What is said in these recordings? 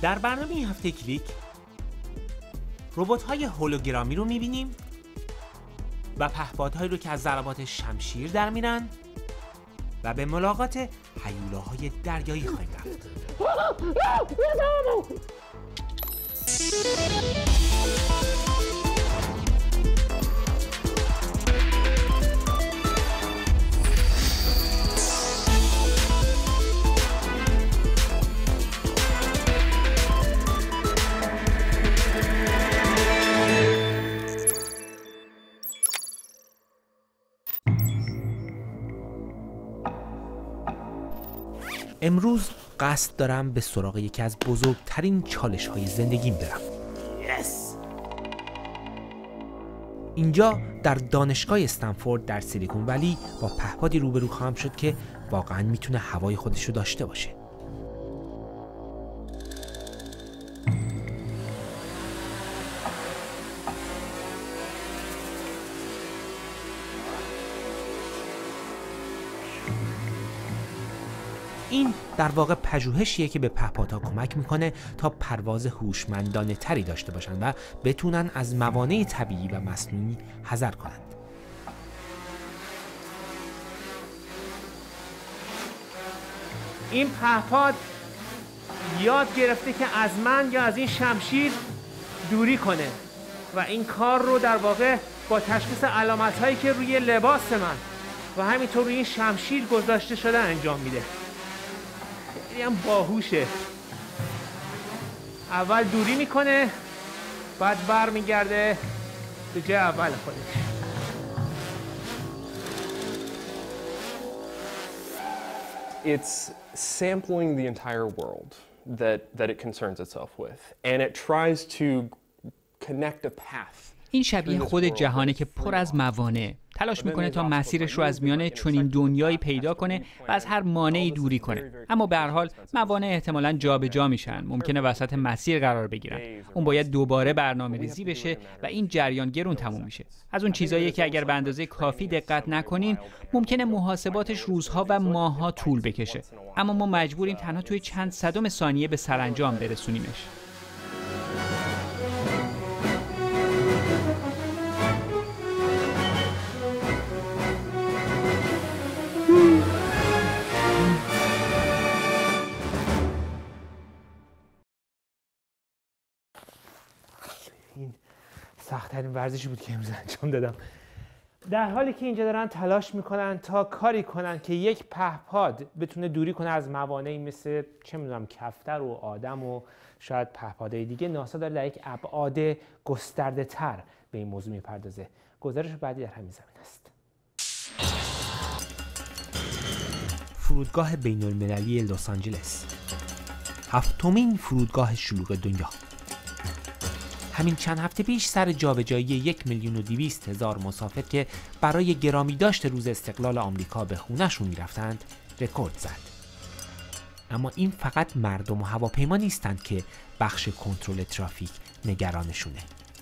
در برنامه این هفته کلیک ربات‌های هولوگرامی رو می‌بینیم و پهپادهایی رو که از ضربات شمشیر در میرن و به ملاقات هیولاهای دریایی خواهیم رفت. امروز قصد دارم به سراغ یکی از بزرگترین چالش‌های زندگیم برم. اینجا در دانشگاه استنفورد در سیلیکون ولی با پهپادی روبرو خواهم شد که واقعاً میتونه هوای خودش رو داشته باشه. این در واقع پژوهشیه که به پهپادها کمک میکنه تا پرواز هوشمندانه تری داشته باشن و بتونن از موانع طبیعی و مصنوعی حذر کنند. این پهپاد یاد گرفته که از من یا از این شمشیر دوری کنه و این کار رو در واقع با تشخیص علامت‌هایی که روی لباس من و همینطور روی این شمشیر گذاشته شده انجام میده. هم باهوشه. اول دوری میکنه بعد بر میگرده به جای اول خودش. It's sampling the entire world that it concerns itself with and it tries to connect a path. این شبیه خود جهانه که پر از موانع. تلاش میکنه تا مسیرش رو از میان چنین دنیایی پیدا کنه و از هر مانعی دوری کنه. اما به هر حال موانع احتمالاً جابجا میشن. ممکنه وسط مسیر قرار بگیرن. اون باید دوباره برنامه‌ریزی بشه و این جریان گرون تموم میشه. از اون چیزایی که اگر به اندازه کافی دقت نکنین ممکنه محاسباتش روزها و ماه‌ها طول بکشه. اما ما مجبوریم تنها توی چند صدم ثانیه به سرانجام برسونیمش. این سخت‌ترین ورزشی بود که امروز انجام دادم. در حالی که اینجا دارن تلاش میکنن تا کاری کنن که یک پهپاد بتونه دوری کنه از موانعی مثل چه میدونم کفتر و آدم و شاید پهپادهای دیگه، ناسا داره در یک ابعاد گسترده تر به این موضوع میپردازه. گزارش بعدی در همین زمین است. فرودگاه بین‌المللی لس آنجلس، هفتمین فرودگاه شلوغ دنیا. همین چند هفته پیش سر جابجایی 1,200,000 مسافر که برای گرامی داشت روز استقلال آمریکا به خونه‌شون میرفتند رکورد زد. اما این فقط مردم و هواپیما نیستند که بخش کنترل ترافیک نگرانشونه.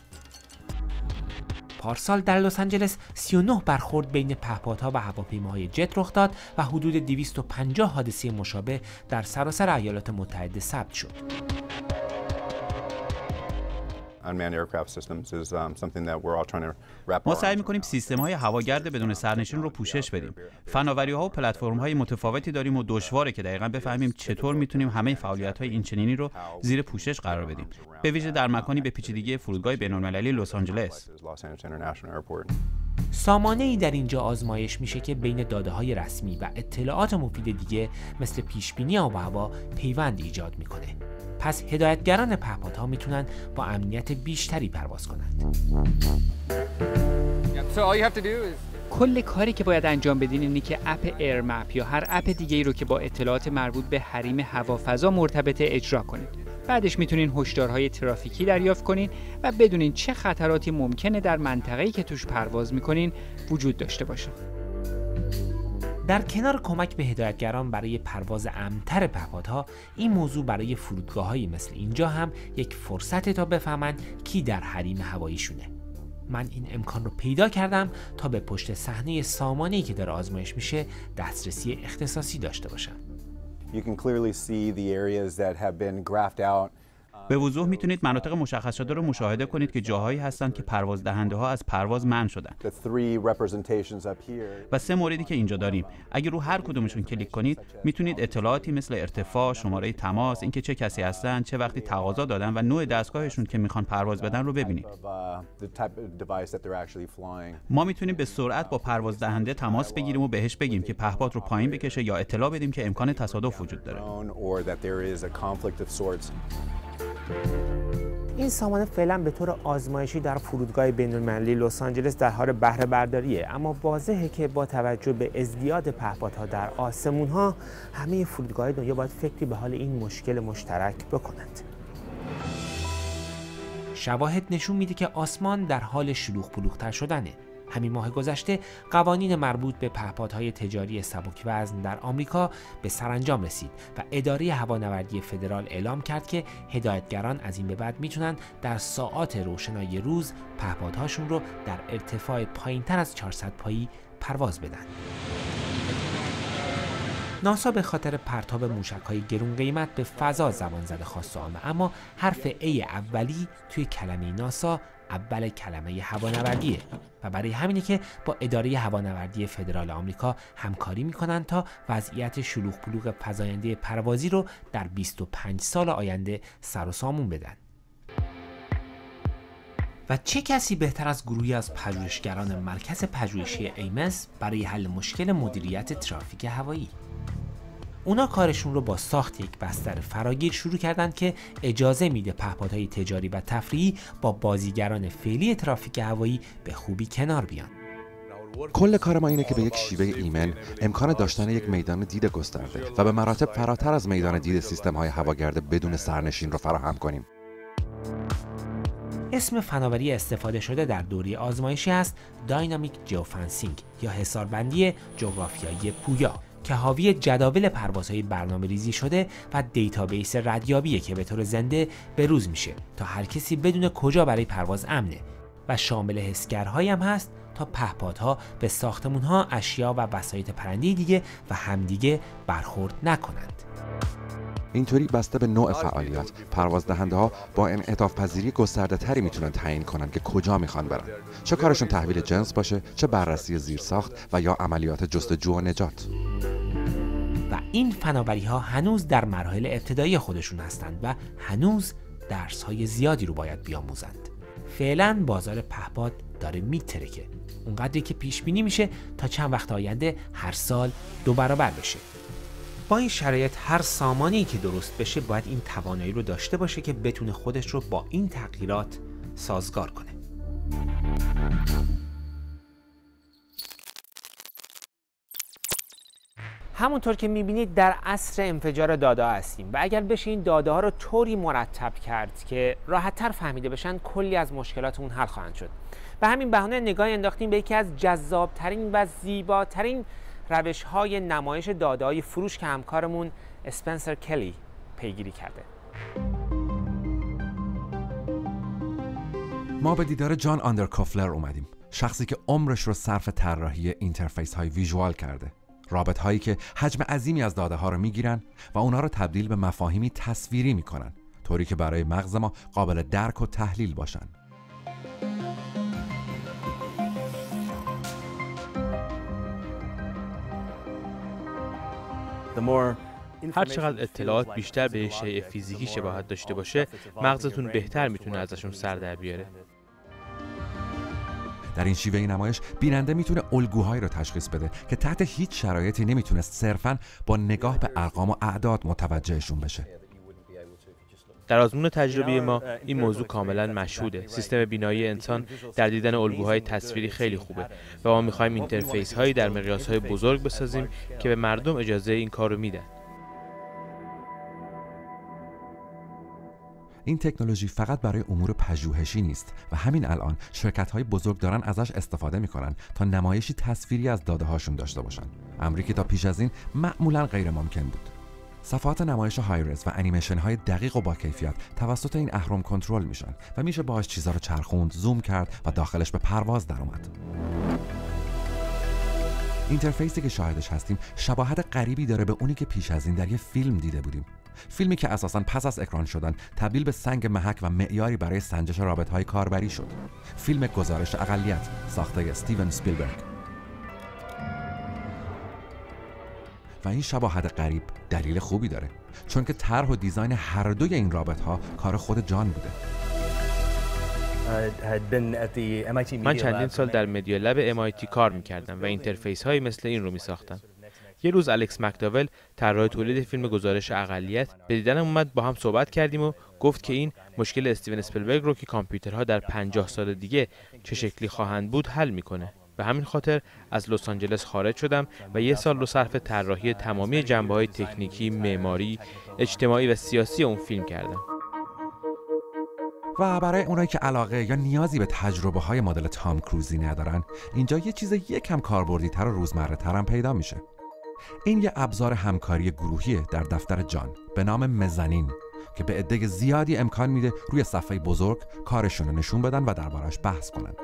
پارسال در لس آنجلس 39 برخورد بین پهپادها و هواپیماهای جت رخ داد و حدود 250 حادثه مشابه در سراسر ایالات متحده ثبت شد. ما سعی می‌کنیم سیستم‌های هواگرد بدون سرنشین رو پوشش بدیم. فناوری‌ها و پلتفرم‌های متفاوتی داریم و دشواره که دقیقاً بفهمیم چطور می‌تونیم همه فعالیت‌های اینچنینی رو زیر پوشش قرار بدیم. به ویژه در مکانی به پیچیدگی فرودگاه بین‌المللی لس آنجلس. سامانه‌ای در اینجا آزمایش میشه که بین داده‌های رسمی و اطلاعات مفید دیگه مثل پیشبینی آب و هوا پیوند ایجاد می‌کنه. پس هدایتگران پهپادها میتونن با امنیت بیشتری پرواز کنند. کل کاری که باید انجام بدین اینه که اپ ایرمپ یا هر اپ دیگه‌ای رو که با اطلاعات مربوط به حریم هوافضا مرتبطه اجرا کنید. بعدش میتونین هشدارهای ترافیکی دریافت کنین و بدونین چه خطراتی ممکنه در منطقه‌ای که توش پرواز میکنین وجود داشته باشه. در کنار کمک به هدایتگران برای پرواز امن‌تر پهپادها، این موضوع برای فرودگاه‌هایی مثل اینجا هم یک فرصت تا بفهمن کی در حریم هواییشونه. من این امکان رو پیدا کردم تا به پشت صحنه سامانه‌ای که داره آزمایش میشه دسترسی اختصاصی داشته باشم. You can clearly see the areas that have been graphed out به وضوح میتونید مناطق مشخص شده رو مشاهده کنید که جاهایی هستند که پرواز دهنده ها از پرواز منع شدن. و 3 موردی که اینجا داریم، اگه رو هر کدومشون کلیک کنید میتونید اطلاعاتی مثل ارتفاع، شماره تماس، اینکه چه کسی هستن، چه وقتی تقاضا دادن و نوع دستگاهشون که میخوان پرواز بدن رو ببینید. ما میتونیم به سرعت با پرواز دهنده تماس بگیریم و بهش بگیم که پهپاد رو پایین بکشه یا اطلاع بدیم که امکان تصادف وجود داره. این سامان فعلا به طور آزمایشی در فرودگاه بین‌المللی لس آنجلس در حال بهره برداریه، اما واضحه که با توجه به ازدیاد پهپادها در آسمون‌ها همه فرودگاه‌های دنیا باید فکری به حال این مشکل مشترک بکنند. شواهد نشون میده که آسمان در حال شلوغ پلوغ‌تر شدنه. همین ماه گذشته قوانین مربوط به پهپادهای تجاری سبک وزن در آمریکا به سرانجام رسید و اداره هوانوردی فدرال اعلام کرد که هدایتگران از این به بعد میتونن در ساعات روشنایی روز پهپادهاشون رو در ارتفاع پایینتر از 400 پایی پرواز بدن. ناسا به خاطر پرتاب موشک‌های گرون قیمت به فضا زبان زده خواست عامه، اما حرف A اولی توی کلمه ناسا اول کلمه هوانوردیه و برای همینه که با اداره هوانوردی فدرال آمریکا همکاری میکنن تا وضعیت شلوغ پلوغ فزاینده پروازی رو در 25 سال آینده سر و سامون بدن. و چه کسی بهتر از گروهی از پژوهشگران مرکز پژوهشی ایمس برای حل مشکل مدیریت ترافیک هوایی؟ اونا کارشون رو با ساخت یک بستر فراگیر شروع کردن که اجازه میده پهپادهای تجاری و تفریحی با بازیگران فعلی ترافیک هوایی به خوبی کنار بیان. کل کار ما اینه که به یک شیوه ایمن امکان داشتن یک میدان دید گسترده و به مراتب فراتر از میدان دید سیستم‌های هواگرد بدون سرنشین رو فراهم کنیم. اسم فناوری استفاده شده در دوره آزمایشی است داینامیک جیوفنسینگ یا حصاربندی جغرافیایی پویا که حاوی جداول پروازهای برنامه‌ریزی شده و دیتابیس ردیابیه که به طور زنده بروز میشه تا هر کسی بدون کجا برای پرواز امنه و شامل حسگرهایی هم هست تا پهپادها به ساختمان‌ها، اشیا و وسایط پرنده‌ای دیگه و همدیگه برخورد نکنند. اینطوری بسته به نوع فعالیت، پروازدهنده‌ها با انعطاف پذیری گسترده تری میتونن تعیین کنن که کجا میخوان برن. چه کارشون تحویل جنس باشه، چه بررسی زیرساخت و یا عملیات جستجو و نجات. و این فناوری‌ها هنوز در مراحل ابتدایی خودشون هستند و هنوز درس‌های زیادی رو باید بیاموزند. فعلا بازار پهپاد داره میترکه، اونقدری که پیش بینی میشه تا چند وقت آینده هر سال 2 برابر بشه. با این شرایط هر سامانی که درست بشه باید این توانایی رو داشته باشه که بتونه خودش رو با این تغییرات سازگار کنه. همونطور که میبینید در عصر انفجار داده هستیم و اگر بشه این داده ها رو طوری مرتب کرد که راحت‌تر فهمیده بشن کلی از مشکلاتمون حل خواهند شد. به همین بهانه نگاهی انداختیم به یکی از جذابترین و زیباترین روش‌های نمایش داده‌های فروش که همکارمون اسپنسر کلی پیگیری کرده. ما به دیدار جان آندرکافلر اومدیم، شخصی که عمرش رو صرف طراحی اینترفیس های ویژوال کرده، رابط هایی که حجم عظیمی از داده ها رو میگیرن و اونا رو تبدیل به مفاهیمی تصویری میکنن، طوری که برای مغز ما قابل درک و تحلیل باشن. هر چقدر اطلاعات بیشتر به شیء فیزیکی شباهت داشته باشه، مغزتون بهتر میتونه ازشون سر در بیاره. در این شیوه نمایش بیننده میتونه الگوهایی رو تشخیص بده که تحت هیچ شرایطی نمیتونست صرفاً با نگاه به ارقام و اعداد متوجهشون بشه. در آزمون تجربی ما این موضوع کاملا مشهوده. سیستم بینایی انسان در دیدن الگوهای تصویری خیلی خوبه و ما میخوایم اینترفیس هایی در مقیاس های بزرگ بسازیم که به مردم اجازه این کارو میدن. این تکنولوژی فقط برای امور پژوهشی نیست و همین الان شرکت‌های بزرگ دارن ازش استفاده میکنن تا نمایشی تصویری از داده هاشون داشته باشن، امری که تا پیش از این معمولاً غیر ممکن بود. صفحات نمایش هایرز و انیمیشن های دقیق و با کیفیت توسط این اهرم کنترل میشن و میشه باهاش چیزا رو چرخوند، زوم کرد و داخلش به پرواز در اومد. اینترفیسی که شاهدش هستیم شباهت غریبی داره به اونی که پیش از این در یه فیلم دیده بودیم. فیلمی که اساساً پس از اکران شدن تبدیل به سنگ محک و معیاری برای سنجش رابطه‌های کاربری شد. فیلم گزارش اقلیت ساخته استیون اسپیلبرگ. و این شباهت غریب دلیل خوبی داره، چون که طرح و دیزاین هر دوی این رابطه‌ها کار خود جان بوده. من چندین سال در مدیا لب MIT کار می‌کردم و اینترفیس هایی مثل این رو می‌ساختم. یه روز الکس مکداول طراح تولید فیلم گزارش اقلیت به دیدنم اومد، با هم صحبت کردیم و گفت که این مشکل استیون اسپیلبرگ رو که کامپیوترها در 50 سال دیگه چه شکلی خواهند بود حل میکنه. به همین خاطر از لس آنجلس خارج شدم و یه سال رو صرف طراحی تمامی جنبه‌های تکنیکی، معماری، اجتماعی و سیاسی اون فیلم کردم. و برای اونایی که علاقه یا نیازی به تجربه‌های مدل تام کروزی ندارن، اینجا یه چیز یکم کاربردی‌تر و روزمره‌تر هم پیدا میشه. این یه ابزار همکاری گروهیه در دفتر جان به نام مزانین که به عده زیادی امکان میده روی صفحه بزرگ کارشون رو نشون بدن و دربارش بحث کنن.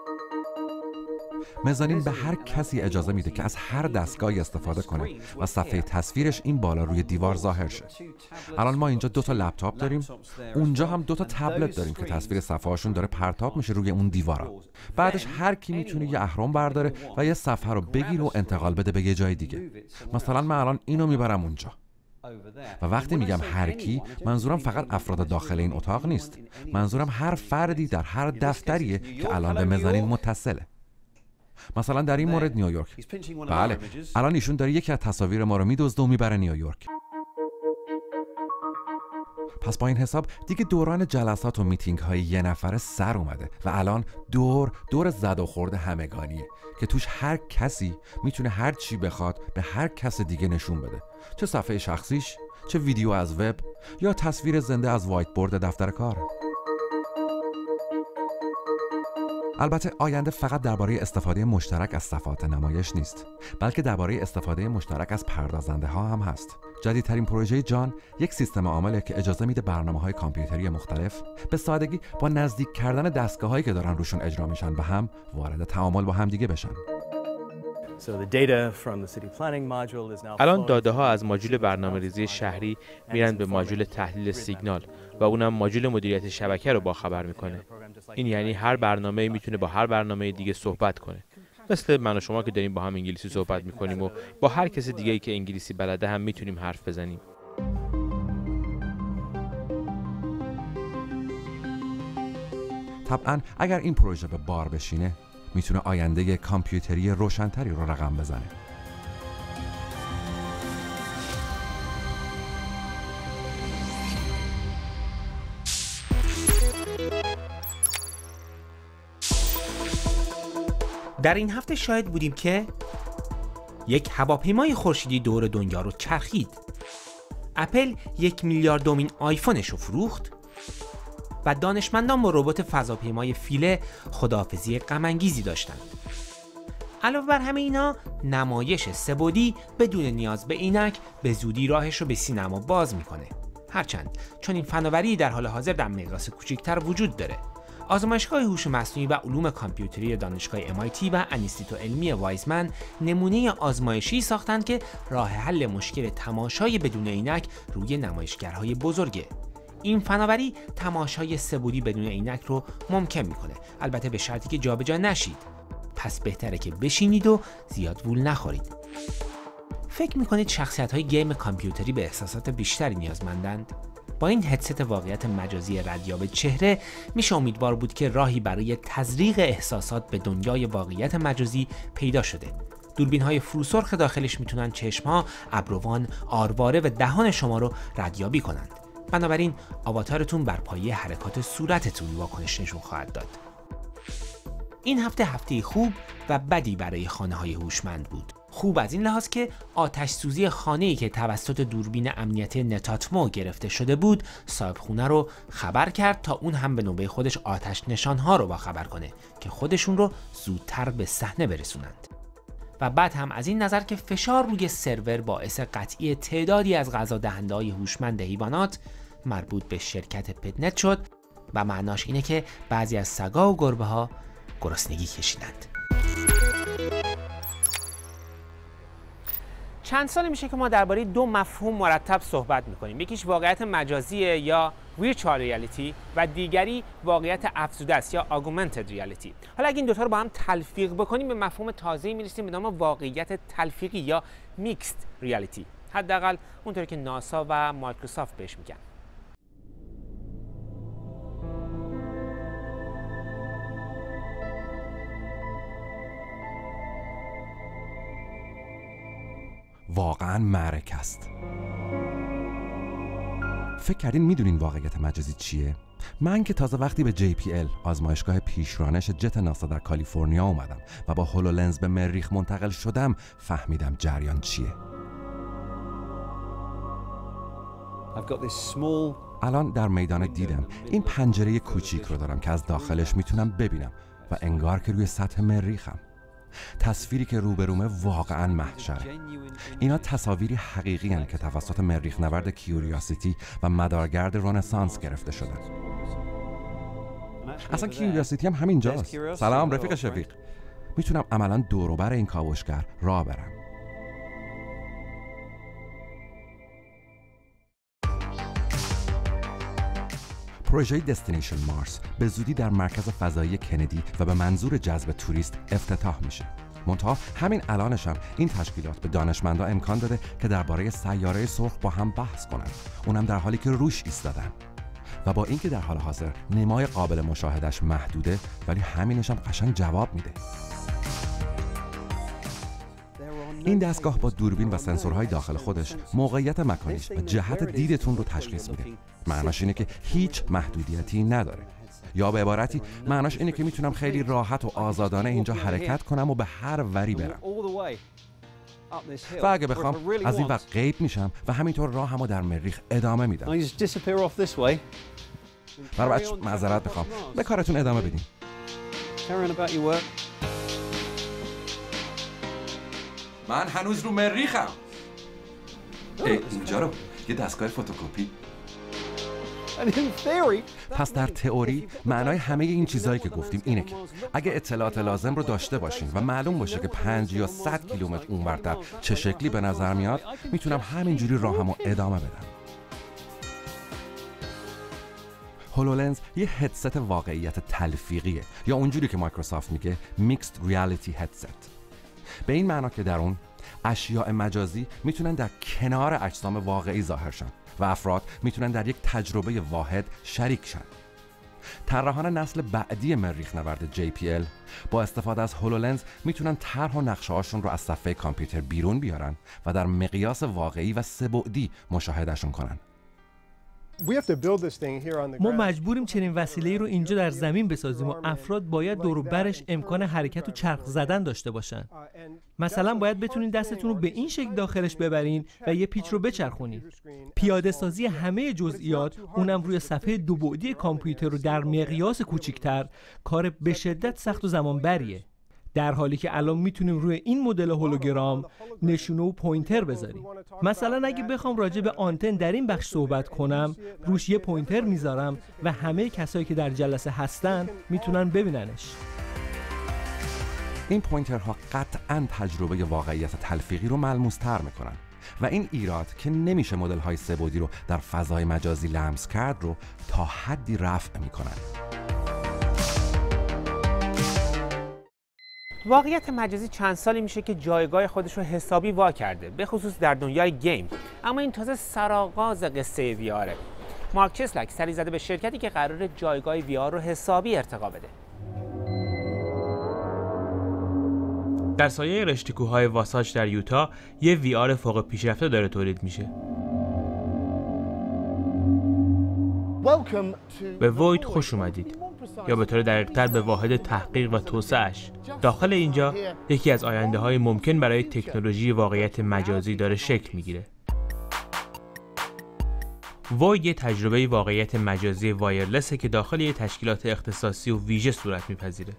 مزانین به هر کسی اجازه میده که از هر دستگاهی استفاده کنه و صفحه تصویرش این بالا روی دیوار ظاهر شه. الان ما اینجا 2 تا لپتاپ داریم، اونجا هم 2 تا تبلت داریم که تصویر صفحه‌هاشون داره پرتاب میشه روی اون دیوارا. بعدش هر کی میتونه یه اهرم برداره و یه صفحه رو بگیره و انتقال بده به یه جای دیگه. مثلا من الان اینو میبرم اونجا. و وقتی میگم هر کی، منظورم فقط افراد داخل این اتاق نیست. منظورم هر فردی در هر دفتریه که الان به مزانین متصله. مثلا در این مورد نیویورک. بله، الان ایشون داره یکی از تصاویر ما رو میدزده و میبره نیویورک. پس با این حساب دیگه دوران جلسات و میتینگ های یه نفره سر اومده و الان دور زد و خورد همگانیه که توش هر کسی میتونه هر چی بخواد به هر کس دیگه نشون بده، چه صفحه شخصیش، چه ویدیو از وب یا تصویر زنده از وایت بورد دفتر کار. البته آینده فقط درباره استفاده مشترک از صفحات نمایش نیست، بلکه درباره استفاده مشترک از پردازنده ها هم هست. جدیدترین پروژه جان یک سیستم عامله که اجازه میده برنامه‌های کامپیوتری مختلف به سادگی با نزدیک کردن دستگاه‌هایی که دارن روشون اجرا میشن به هم وارد تعامل با هم دیگه بشن. الان داده ها از ماژول برنامه‌ریزی شهری میرن به ماژول تحلیل سیگنال و اونم ماژول مدیریت شبکه رو باخبر میکنه. این یعنی هر برنامه‌ای میتونه با هر برنامه دیگه صحبت کنه. مثل من و شما که داریم با هم انگلیسی صحبت میکنیم و با هر کس دیگه‌ای که انگلیسی بلده هم میتونیم حرف بزنیم. طبعاً اگر این پروژه به بار بشینه میتونه آینده کامپیوتری روشن‌تری رو رقم بزنه. در این هفته شاهد بودیم که یک هواپیمای خورشیدی دور دنیا رو چرخید. اپل 1 میلیاردمین آیفونش رو فروخت و دانشمندان با ربات فضاپیمای فیله خداحافظی غم‌انگیزی داشتند. علاوه بر همه اینا، نمایش سه‌بعدی بدون نیاز به عینک به زودی راهش رو به سینما باز میکنه. هرچند چون این فناوری در حال حاضر در مقیاس کوچکتر وجود داره. آزمایشگاه هوش مصنوعی و علوم کامپیوتری دانشگاه MIT و انستیتو علمی وایزمن نمونه آزمایشی ساختند که راه حل مشکل تماشای بدون عینک روی نمایشگرهای بزرگه. این فناوری تماشای سه‌بعدی بدون عینک رو ممکن میکنه، البته به شرطی که جابجا نشید. پس بهتره که بشینید و زیاد وول نخورید. فکر میکنید شخصیت‌های گیم کامپیوتری به احساسات بیشتری نیازمندند؟ با این هدست واقعیت مجازی ردیاب چهره میشه امیدوار بود که راهی برای تزریق احساسات به دنیای واقعیت مجازی پیدا شده. دوربین‌های فروسرخ داخلش میتونن چشم‌ها، ابروان، آرواره و دهان شما رو ردیابی کنند. بنابراین آواتارتون بر پایه حرکات صورتتون واکنش نشون خواهد داد. این هفته خوب و بدی برای خانه‌های هوشمند بود. خوب از این لحاظ که آتش سوزی خانه‌ای که توسط دوربین امنیتی نتاتمو گرفته شده بود، صاحب خونه رو خبر کرد تا اون هم به نوبه خودش آتش نشان‌ها رو باخبر کنه که خودشون رو زودتر به صحنه برسونند. و بعد هم از این نظر که فشار روی سرور باعث قطعی تعدادی از غذا دهنده‌های هوشمند حیوانات مربوط به شرکت پتنت شد و معناش اینه که بعضی از سگا و گربه‌ها گرسنگی کشیدند. چند سال میشه که ما درباره دو مفهوم مرتب صحبت میکنیم. یکیش واقعیت مجازیه یا virtual reality و دیگری واقعیت افزوده است یا augmented reality. حالا اگه این دوتا رو با هم تلفیق بکنیم به مفهوم تازه‌ای میرسیم به نام واقعیت تلفیقی یا mixed reality. حداقل اونطوری که ناسا و مایکروسافت بهش میگن. واقعا معرکه است. فکر کردین میدونین واقعیت مجازی چیه؟ من که تازه وقتی به JPL آزمایشگاه پیشرانش جت ناسا در کالیفرنیا اومدم و با هولولنز به مریخ منتقل شدم فهمیدم جریان چیه. الان در میدان دیدم این پنجره کوچیک رو دارم که از داخلش میتونم ببینم و انگار که روی سطح مریخم. تصویری که روبرومه واقعا محشره. اینا تصاویری حقیقی هستند که توسط مریخ نورد کیوریاسیتی و مدارگرد رنسانس گرفته شدن. اصلا کیوریاسیتی هم همینجاست. سلام رفیق شفیق. میتونم عملا دور و بر این کاوشگر راه برم. پروژه دستینیشن مارس به زودی در مرکز فضایی کندی و به منظور جذب توریست افتتاح میشه. منتها همین الانش هم این تشکیلات به دانشمندا امکان داده که درباره سیاره سرخ با هم بحث کنن، اونم در حالی که روش ایستادن. و با اینکه در حال حاضر نمای قابل مشاهدهش محدوده، ولی همینش هم قشنگ جواب میده. این دستگاه با دوربین و سنسورهای داخل خودش موقعیت مکانیش و جهت دیدتون رو تشخیص میده. معناش اینه که هیچ محدودیتی نداره. یا به عبارتی معناش اینه که میتونم خیلی راحت و آزادانه اینجا حرکت کنم و به هر وری برم. و اگه بخوام از این وقت غیب میشم و همینطور راهمو در مریخ ادامه میدم. برای بچه معذرت بخوام، به کارتون ادامه بدین. من هنوز رو مریخم. اینجا رو یه دستگاه فتوکپی. پس در تئوری معنای همه این چیزهایی که گفتیم اینه که اگه اطلاعات لازم رو داشته باشین و معلوم باشه که 5 یا 100 کیلومتر اونورتر چه شکلی به نظر میاد، میتونم همینجوری راهمو ادامه بدم. هولولنز یه هدست واقعیت تلفیقیه یا اونجوری که مایکروسافت میگه Mixed Reality Headset. به این معنا که در اون اشیاء مجازی میتونن در کنار اجسام واقعی ظاهر شن و افراد میتونن در یک تجربه واحد شریک شن. طراحان نسل بعدی مریخ نورد JPL با استفاده از هولولنز میتونن طرح و نقشه‌هاشون رو از صفحه کامپیوتر بیرون بیارن و در مقیاس واقعی و سه‌بعدی مشاهدهشون کنن. ما مجبوریم چنین وسیله‌ای رو اینجا در زمین بسازیم و افراد باید دور و برش امکان حرکت و چرخ زدن داشته باشن. مثلا باید بتونین دستتون رو به این شکل داخلش ببرین و یه پیچ رو بچرخونین. پیاده سازی همه جزئیات، اونم روی صفحه دو بعدی کامپیوتر رو در مقیاس کوچیک‌تر، کار به شدت سخت و زمانبریه. در حالی که الان میتونیم روی این مدل هولوگرام نشونه و پوینتر بذاریم. مثلا اگه بخوام راجع به آنتن در این بخش صحبت کنم، روش یه پوینتر میذارم و همه کسایی که در جلسه هستن میتونن ببیننش. این پوینترها قطعاً تجربه واقعیت تلفیقی رو ملموس‌تر میکنن و این ایراد که نمیشه مدل‌های سه‌بعدی رو در فضای مجازی لمس کرد رو تا حدی رفع میکنن. واقعیت مجازی چند سالی میشه که جایگاه خودش رو حسابی وا کرده، به خصوص در دنیای گیم. اما این تازه سرآغاز قصه ویاره. مارک چسلک سری زده به شرکتی که قراره جایگاه ویار رو حسابی ارتقا بده. در سایه رشته کوههای واساج در یوتا یه ویار فوق پیشرفته داره تولید میشه. به ووید خوش اومدید، یا به طور دقیق‌تر به واحد تحقیق و توسعه‌اش. داخل اینجا یکی از آینده‌های ممکن برای تکنولوژی واقعیت مجازی داره شکل میگیره. ووید یه تجربه واقعیت مجازی وایرلسه که داخل یه تشکیلات اختصاصی و ویژه صورت میپذیره.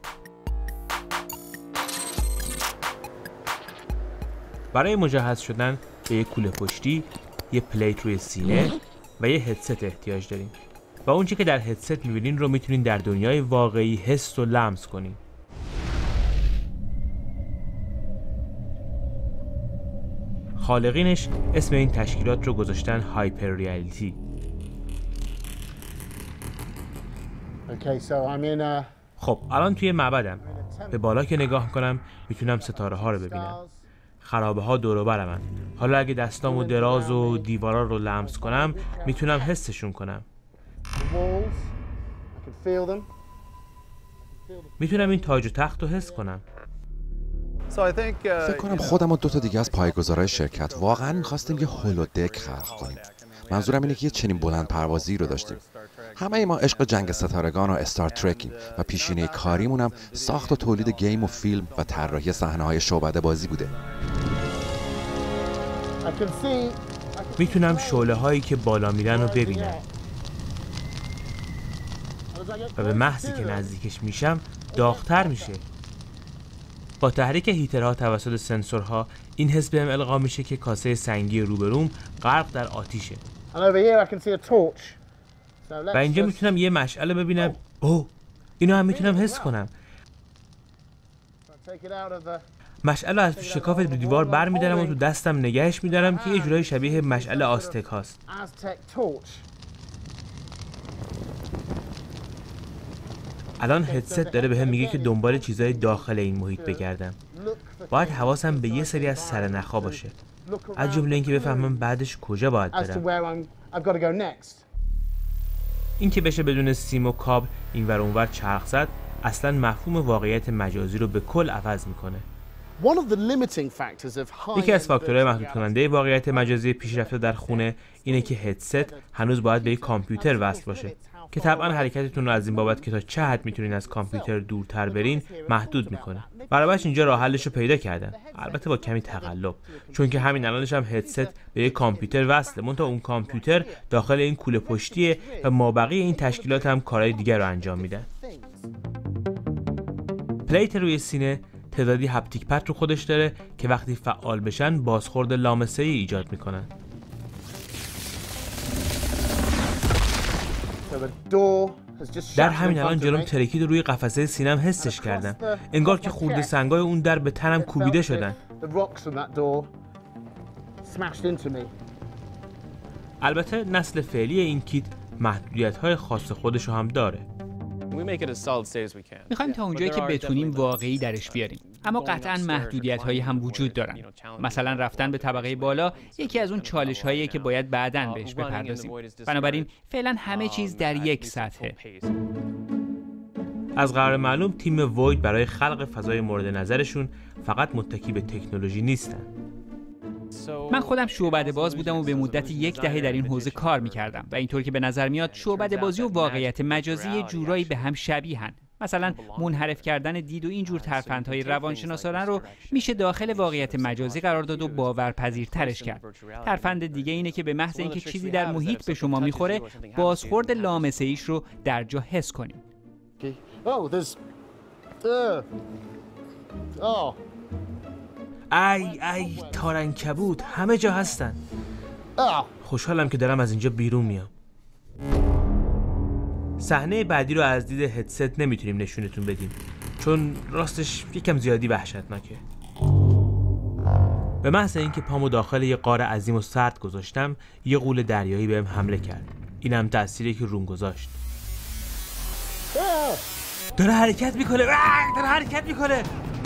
برای مجهز شدن به یک کوله پشتی، یه پلیت روی سینه و یه هدست احتیاج داریم. و اون چی که در هدست می‌بینین رو میتونین در دنیای واقعی حس و لمس کنین. đặc خالقینش اسم این تشکیلات رو گذاشتن هایپر ریالیتی. خب الان توی معبدم. به بالا که نگاه کنم میتونم ستاره ها رو ببینم. خرابه ها دور و برمن. حالا اگه دستامو دراز و دیوارا رو لمس کنم میتونم حسشون کنم. میتونم این تاج و تخت رو حس کنم. فکر کنم خودم و 2 تا دیگه از پایه‌گذارای شرکت واقعا می‌خواستیم یه هولودک خلق کنیم. منظورم اینه که یه چنین بلند پروازی رو داشتیم. همه ما عشق جنگ ستارگان و استار ترکیم و پیشینه کاریمون هم ساخت و تولید گیم و فیلم و طراحی صحنه‌های شعبده بازی بوده. میتونم شعله هایی که بالا میرن رو ببینم و به محضی که نزدیکش میشم داغ‌تر میشه. با تحریک هیترها توسط سنسورها این حس بهم القا میشه که کاسه سنگی روبروم غرق در آتیشه. و اینجا میتونم یه مشعل ببینم. اوه اینو هم میتونم حس کنم. مشعل رو از تو شکاف دیوار بر میدارم و تو دستم نگهش میدارم که یه جورایی شبیه مشعل آزتک هاست. الان هدست داره بهم میگه که دنبال چیزای داخل این محیط بگردم. باید حواسم به یه سری از سرنخ‌ها باشه. از جمله اینکه بفهمم بعدش کجا باید برم. این که بشه بدون سیم و کابل اینور اونور چرخ زد اصلا مفهوم واقعیت مجازی رو به کل عوض میکنه. یکی از فاکتورهای محدود کننده واقعیت مجازی پیشرفته در خونه اینه که هدست هنوز باید به یک کامپیوتر وصل باشه که طبعا حرکتتون رو از این بابت که تا چه حد میتونین از کامپیوتر دورتر برین محدود میکنه. برابرش اینجا راه حلش رو پیدا کردن، البته با کمی تقلب، چون که همین الانش هم هدست به یک کامپیوتر وصله، منتها اون کامپیوتر داخل این کوله پشتیه و مابقی این تشکیلات هم کارهای دیگر رو انجام میدن. پلیت روی سینه تعدادی هپتیک پد رو خودش داره که وقتی فعال بشن بازخورد لامسه‌ای ایجاد میکنن. در همین الان جلوم ترکید روی قفسه سینم حسش کردم، انگار که خورده سنگای اون در به تنم کوبیده شدن. البته نسل فعلی این کیت محدودیت‌های خاص خودش رو هم داره. میخوایم تا اونجایی که بتونیم واقعی درش بیاریم، اما قطعاً محدودیت‌هایی هم وجود دارن. مثلا رفتن به طبقه بالا یکی از اون چالش‌هاییه که باید بعداً بهش بپردازیم. بنابراین فعلا همه چیز در یک سطحه. از قرار معلوم تیم وید برای خلق فضای مورد نظرشون فقط متکی به تکنولوژی نیستن. من خودم شعبده باز بودم و به مدت 10 دهه در این حوزه کار می‌کردم و اینطور که به نظر میاد شعبده بازی و واقعیت مجازی جورایی به هم شبیهن. مثلا منحرف کردن دید و اینجور ترفندهای روانشناسانه رو میشه داخل واقعیت مجازی قرار داد و باورپذیرترش کرد. ترفند دیگه اینه که به محض اینکه چیزی در محیط به شما میخوره بازخورد لامسه‌ایش رو در جا حس کنیم. ای تارنکبوت همه جا هستن. خوشحالم که دارم از اینجا بیرون میام. صحنه بعدی رو از دید هدست نمیتونیم نشونتون بدیم چون راستش یکم زیادی وحشتناکه. به محض اینکه پامو داخل یه غار عظیم و سرد گذاشتم یه غول دریایی بهم حمله کرد. اینم تأثیری که روم گذاشت. داره حرکت میکنه.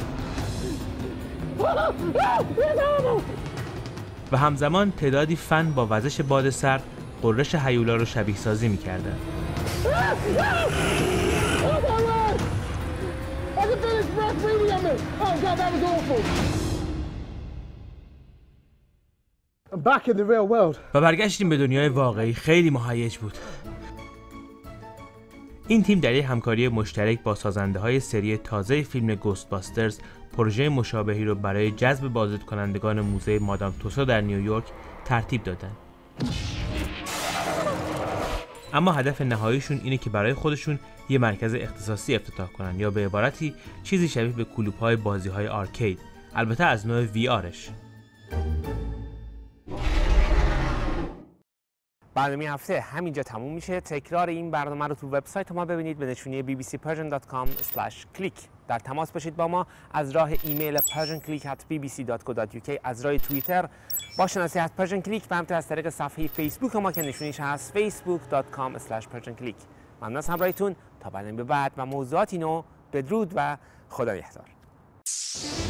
و همزمان تعدادی فن با وزش باد سرد قررش هیولا رو شبیه سازی میکردن. و برگشتیم به دنیای واقعی. خیلی مهیج بود. این تیم در یک همکاری مشترک با سازنده‌های سری تازه فیلم گوستباسترز پروژه مشابهی رو برای جذب بازدیدکنندگان موزه مادام توسو در نیویورک ترتیب دادن. اما هدف نهاییشون اینه که برای خودشون یه مرکز اختصاصی افتتاح کنن یا به عبارتی چیزی شبیه به کلوپ‌های بازی‌های آرکید، البته از نوع VRش. برنامه هفته همینجا تموم میشه. تکرار این برنامه رو تو وبسایت ما ببینید به نشونی bbcpersian.com/click. در تماس باشید با ما از راه ایمیل persianclick@bbc.co.uk، از راه توییتر با شناسی از Persian Click و همینطور از طریق صفحه فیسبوک ما که نشونیش هست facebook.com/persianclick. ممنون از همراهیتون تا برنامه بعد و موضوعاتی نو. بدرود و خدا نگهدار.